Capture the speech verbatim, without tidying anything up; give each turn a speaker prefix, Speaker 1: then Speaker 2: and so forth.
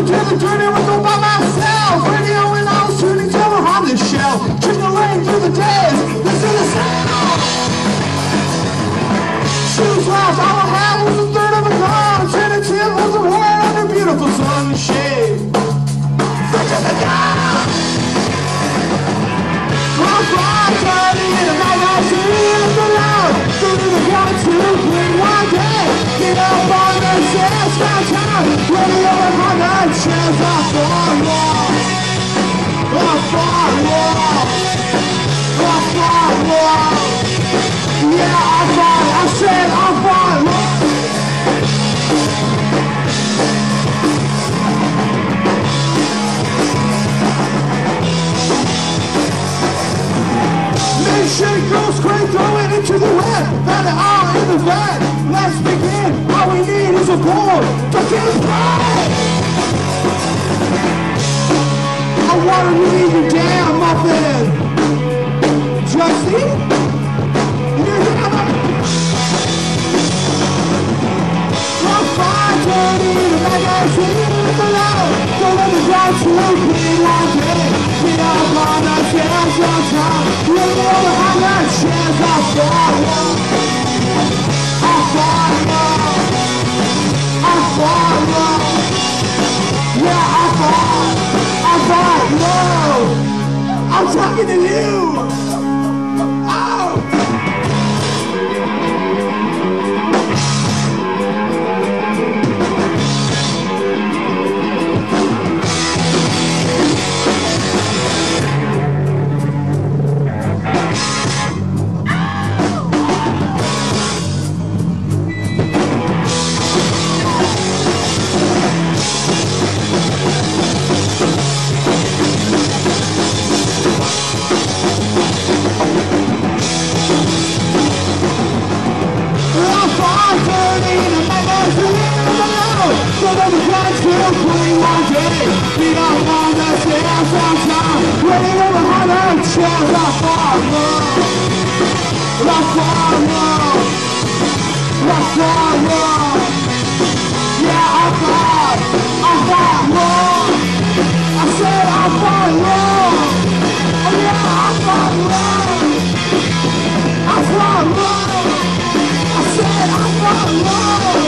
Speaker 1: to the dirty was all by myself. Radio and I was tuning to a Honda shell. Chick-a-ling through the days, listen to the sound. Shoes lost, all I had was a third of a gun. Tentative was a word under beautiful sunshade. Such as a gun. I'm flying, turning in a night, I see it the loud. Go to the one, two, three, one day. Get up on the stairs, found time. Ready over my night, chance I fall wall. I fall wall. I fall wall. Yeah, I fall, I said I fall wall. Shit goes crazy, throw it into the web. Found it all in the vat. Let's begin. All we need is a board to get it right. I wanna leave you down, muffin. Justy? I'm fine, dirty, the magazine is allowed. Don't let me drive to a clean one day. Get up on the stairs on time. Really over how that chance I follow. I follow. I follow. Yeah, I follow. I follow. I'm talking to you. Oh. I said I fall wrong.